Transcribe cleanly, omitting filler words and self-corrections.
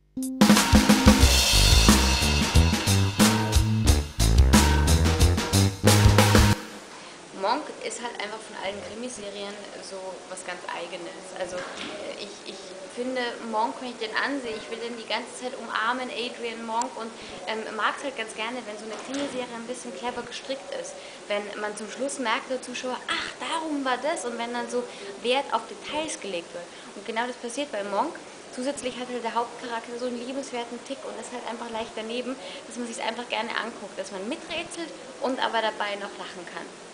Monk ist halt einfach von allen Krimiserien so was ganz Eigenes. Also ich finde Monk, wenn ich den ansehe, ich will den die ganze Zeit umarmen, Adrian Monk, und mag es halt ganz gerne, wenn so eine Krimiserie ein bisschen clever gestrickt ist. Wenn man zum Schluss merkt, der Zuschauer, ach, darum war das, und wenn dann so Wert auf Details gelegt wird. Und genau das passiert bei Monk. Zusätzlich hat halt der Hauptcharakter so einen liebenswerten Tick und ist halt einfach leicht daneben, dass man sich einfach gerne anguckt, dass man miträtselt und aber dabei noch lachen kann.